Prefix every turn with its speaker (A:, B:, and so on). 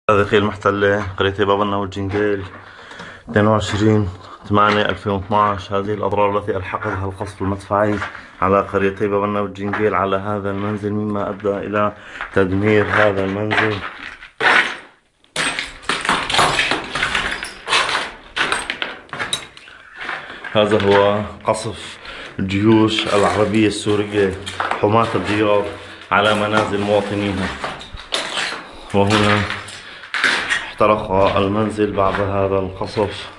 A: هذه خيل محتلة قرية بابنا والجنجيل 22/8/2012. هذه الأضرار التي ألحقها القصف المدفعي على قريتي بابنا والجنجيل على هذا المنزل، مما أدى إلى تدمير هذا المنزل. هذا هو قصف الجيوش العربية السورية حماة الديار على منازل مواطنيها، وهنا احترق المنزل بعد هذا القصف.